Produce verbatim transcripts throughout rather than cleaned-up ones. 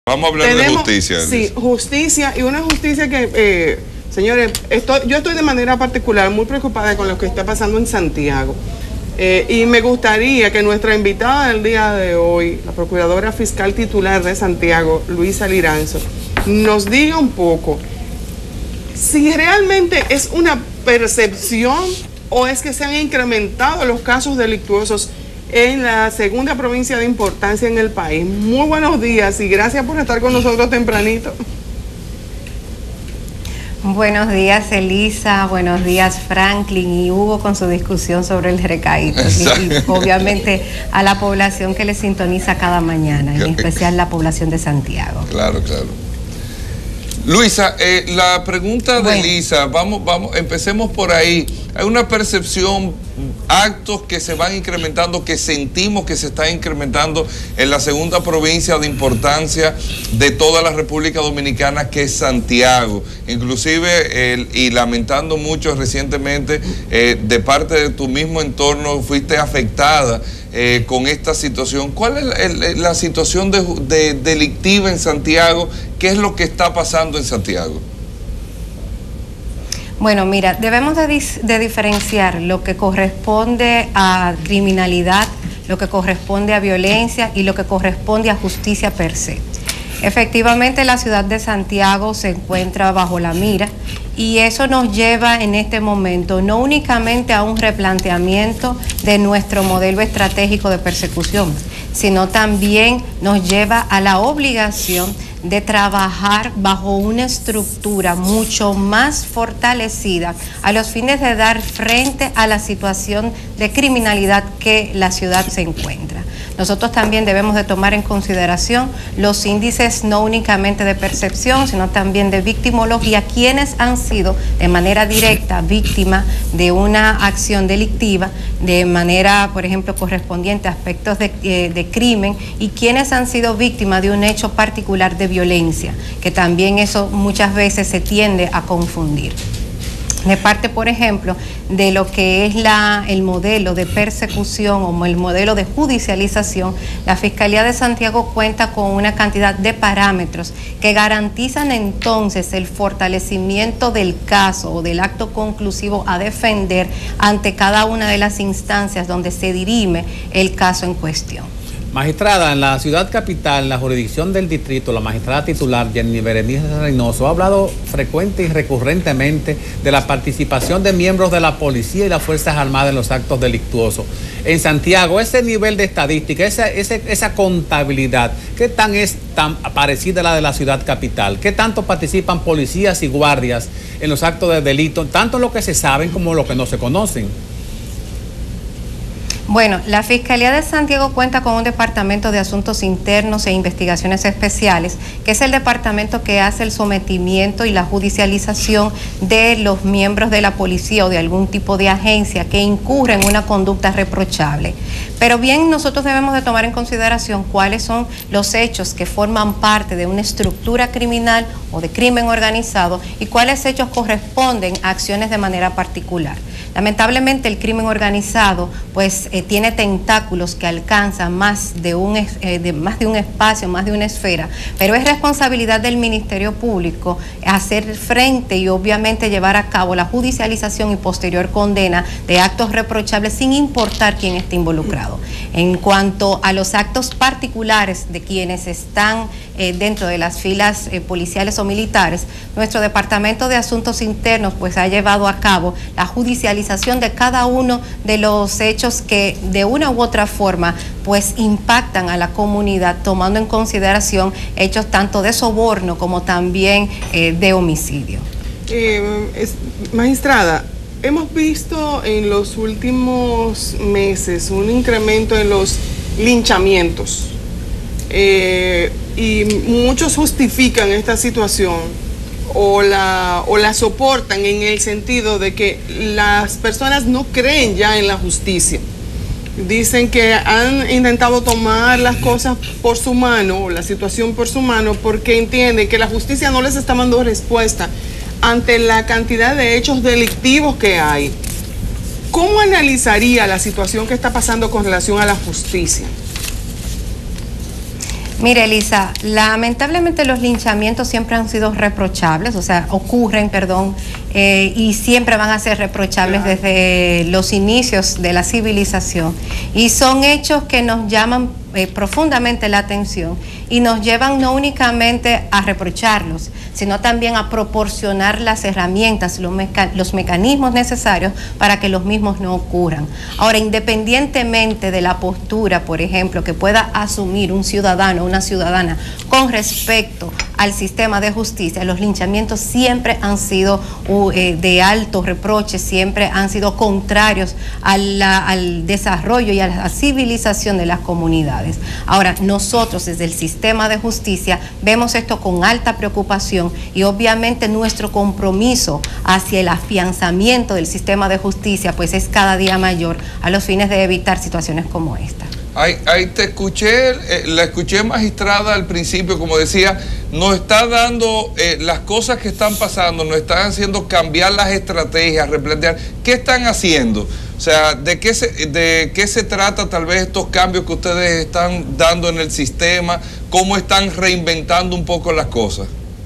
Vamos a hablar Tenemos, de justicia. Sí, justicia, y una justicia que, eh, señores, estoy, yo estoy de manera particular muy preocupada con lo que está pasando en Santiago. Eh, y me gustaría que nuestra invitada del día de hoy, la Procuradora Fiscal Titular de Santiago, Luisa Liranzo, nos diga un poco si realmente es una percepción o es que se han incrementado los casos delictuosos en la segunda provincia de importancia en el país. Muy buenos días y gracias por estar con nosotros tempranito. Buenos días, Elisa, buenos días, Franklin y Hugo con su discusión sobre el recaído. Y, y obviamente a la población que le sintoniza cada mañana, en especial la población de Santiago. Claro, claro. Luisa, eh, la pregunta de bueno. Elisa, vamos, vamos, empecemos por ahí. Hay una percepción, actos que se van incrementando, que sentimos que se está incrementando en la segunda provincia de importancia de toda la República Dominicana, que es Santiago. Inclusive, el, y lamentando mucho recientemente, eh, de parte de tu mismo entorno, fuiste afectada eh, con esta situación. ¿Cuál es el, el, la situación de, de, delictiva en Santiago? ¿Qué es lo que está pasando en Santiago? Bueno, mira, debemos de, de diferenciar lo que corresponde a criminalidad, lo que corresponde a violencia y lo que corresponde a justicia per se. Efectivamente, la ciudad de Santiago se encuentra bajo la mira y eso nos lleva en este momento no únicamente a un replanteamiento de nuestro modelo estratégico de persecución, sino también nos lleva a la obligación de trabajar bajo una estructura mucho más fortalecida a los fines de dar frente a la situación de criminalidad que la ciudad se encuentra. Nosotros también debemos de tomar en consideración los índices no únicamente de percepción, sino también de victimología, quienes han sido de manera directa víctimas de una acción delictiva, de manera, por ejemplo, correspondiente a aspectos de, eh, de crimen, y quienes han sido víctimas de un hecho particular de violencia, que también eso muchas veces se tiende a confundir. De parte, por ejemplo, de lo que es la, el modelo de persecución o el modelo de judicialización, la Fiscalía de Santiago cuenta con una cantidad de parámetros que garantizan entonces el fortalecimiento del caso o del acto conclusivo a defender ante cada una de las instancias donde se dirime el caso en cuestión. Magistrada, en la ciudad capital, en la jurisdicción del distrito, la magistrada titular Jenny Berenice Reynoso ha hablado frecuente y recurrentemente de la participación de miembros de la policía y las Fuerzas Armadas en los actos delictuosos. En Santiago, ese nivel de estadística, esa, esa, esa contabilidad, ¿qué tan es tan parecida a la de la ciudad capital? ¿Qué tanto participan policías y guardias en los actos de delito, tanto lo que se saben como lo que no se conocen? Bueno, la Fiscalía de Santiago cuenta con un departamento de asuntos internos e investigaciones especiales, que es el departamento que hace el sometimiento y la judicialización de los miembros de la policía o de algún tipo de agencia que incurren en una conducta reprochable. Pero bien, nosotros debemos de tomar en consideración cuáles son los hechos que forman parte de una estructura criminal o de crimen organizado y cuáles hechos corresponden a acciones de manera particular. Lamentablemente el crimen organizado pues eh, tiene tentáculos que alcanzan más de, un, eh, de, más de un espacio, más de una esfera, pero es responsabilidad del Ministerio Público hacer frente y obviamente llevar a cabo la judicialización y posterior condena de actos reprochables sin importar quién esté involucrado. En cuanto a los actos particulares de quienes están eh, dentro de las filas eh, policiales o militares, nuestro Departamento de Asuntos Internos pues ha llevado a cabo la judicialización de cada uno de los hechos que de una u otra forma pues impactan a la comunidad, tomando en consideración hechos tanto de soborno como también eh, de homicidio. Eh, es, magistrada, hemos visto en los últimos meses un incremento en los linchamientos eh, y muchos justifican esta situación o la, o la soportan en el sentido de que las personas no creen ya en la justicia. Dicen que han intentado tomar las cosas por su mano, o la situación por su mano, porque entienden que la justicia no les está dando respuesta ante la cantidad de hechos delictivos que hay. ¿Cómo analizaría la situación que está pasando con relación a la justicia? Mire, Elisa, lamentablemente los linchamientos siempre han sido reprochables, o sea, ocurren, perdón, eh, y siempre van a ser reprochables desde los inicios de la civilización. Y son hechos que nos llaman eh, profundamente la atención y nos llevan no únicamente a reprocharlos, sino también a proporcionar las herramientas, los, meca los mecanismos necesarios para que los mismos no ocurran. Ahora, independientemente de la postura, por ejemplo, que pueda asumir un ciudadano o una ciudadana con respecto al sistema de justicia, los linchamientos siempre han sido uh, eh, de alto reproche, siempre han sido contrarios a la, al desarrollo y a la civilización de las comunidades. Ahora, nosotros desde el sistema de justicia vemos esto con alta preocupación y obviamente nuestro compromiso hacia el afianzamiento del sistema de justicia pues es cada día mayor a los fines de evitar situaciones como esta. Ahí, ahí te escuché, eh, la escuché magistrada al principio, como decía, nos está dando eh, las cosas que están pasando, nos están haciendo cambiar las estrategias, replantear. ¿Qué están haciendo? O sea, ¿de qué se, de qué se trata tal vez estos cambios que ustedes están dando en el sistema? ¿Cómo están reinventando un poco las cosas?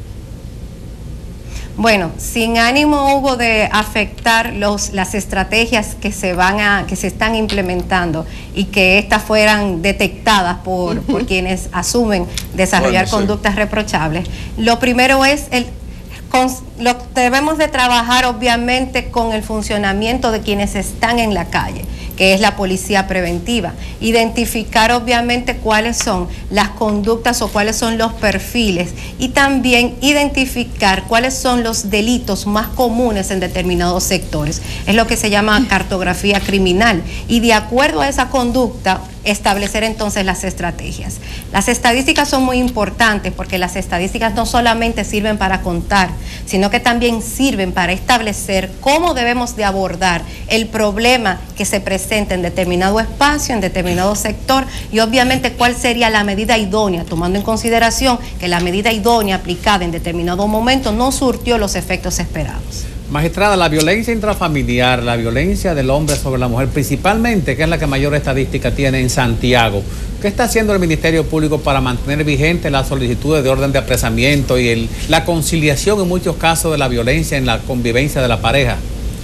Bueno, sin ánimo hubo de afectar los, las estrategias que se van a, que se están implementando y que éstas fueran detectadas por, por quienes asumen desarrollar bueno, conductas sí. reprochables. Lo primero es el Con, lo, debemos de trabajar obviamente con el funcionamiento de quienes están en la calle, que es la policía preventiva, identificar obviamente cuáles son las conductas o cuáles son los perfiles y también identificar cuáles son los delitos más comunes en determinados sectores. Es lo que se llama cartografía criminal y de acuerdo a esa conducta establecer entonces las estrategias. Las estadísticas son muy importantes porque las estadísticas no solamente sirven para contar, sino que también sirven para establecer cómo debemos de abordar el problema que se presenta en determinado espacio, en determinado sector y obviamente cuál sería la medida idónea, tomando en consideración que la medida idónea aplicada en determinado momento no surtió los efectos esperados. Magistrada, la violencia intrafamiliar, la violencia del hombre sobre la mujer, principalmente, que es la que mayor estadística tiene en Santiago, ¿qué está haciendo el Ministerio Público para mantener vigente las solicitudes de orden de apresamiento y el, la conciliación en muchos casos de la violencia en la convivencia de la pareja?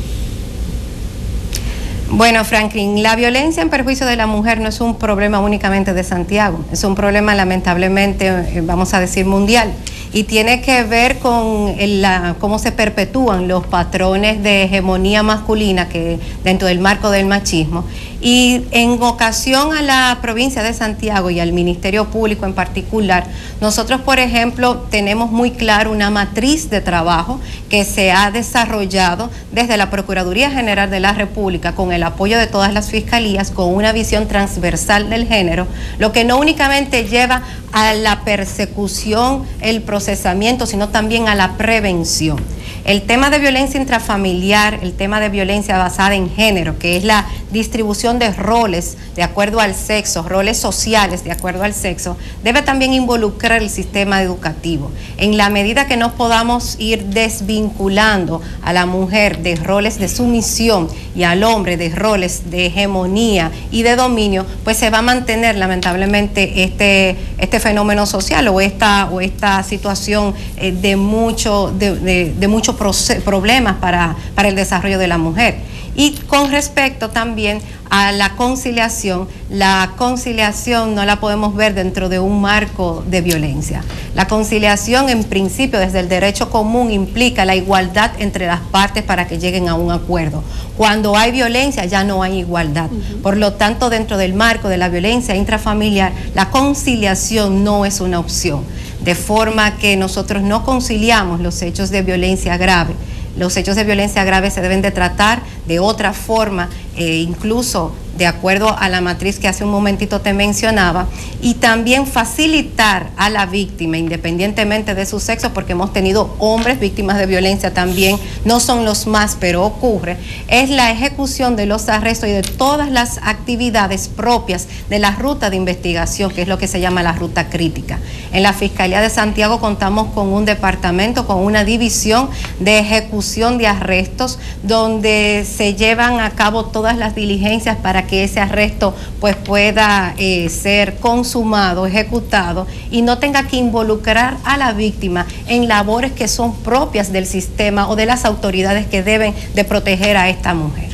Bueno, Franklin, la violencia en perjuicio de la mujer no es un problema únicamente de Santiago, es un problema lamentablemente, vamos a decir, mundial. Y tiene que ver con el, la, cómo se perpetúan los patrones de hegemonía masculina que dentro del marco del machismo. Y en ocasión a la provincia de Santiago y al Ministerio Público en particular, nosotros, por ejemplo, tenemos muy claro una matriz de trabajo que se ha desarrollado desde la Procuraduría General de la República con el apoyo de todas las fiscalías, con una visión transversal del género, lo que no únicamente lleva a la persecución, el procesamiento, sino también a la prevención. El tema de violencia intrafamiliar, el tema de violencia basada en género, que es la distribución de roles de acuerdo al sexo, roles sociales de acuerdo al sexo, debe también involucrar el sistema educativo. En la medida que no podamos ir desvinculando a la mujer de roles de sumisión y al hombre de roles de hegemonía y de dominio, pues se va a mantener lamentablemente este, este fenómeno social o esta, o esta situación eh, de mucho, de, de, de mucho problemas para, para el desarrollo de la mujer. Y con respecto también a la conciliación, la conciliación no la podemos ver dentro de un marco de violencia. La conciliación en principio desde el derecho común implica la igualdad entre las partes para que lleguen a un acuerdo. Cuando hay violencia ya no hay igualdad. Uh-huh. Por lo tanto, dentro del marco de la violencia intrafamiliar, la conciliación no es una opción. De forma que nosotros no conciliamos los hechos de violencia grave. Los hechos de violencia grave se deben de tratar de otra forma, eh, incluso de acuerdo a la matriz que hace un momentito te mencionaba, y también facilitar a la víctima, independientemente de su sexo, porque hemos tenido hombres víctimas de violencia también, no son los más, pero ocurre, es la ejecución de los arrestos y de todas las actividades propias de la ruta de investigación, que es lo que se llama la ruta crítica. En la Fiscalía de Santiago contamos con un departamento, con una división de ejecución de arrestos, donde se llevan a cabo todas las diligencias para que que ese arresto pues pueda eh, ser consumado, ejecutado, y no tenga que involucrar a la víctima en labores que son propias del sistema o de las autoridades que deben de proteger a esta mujer.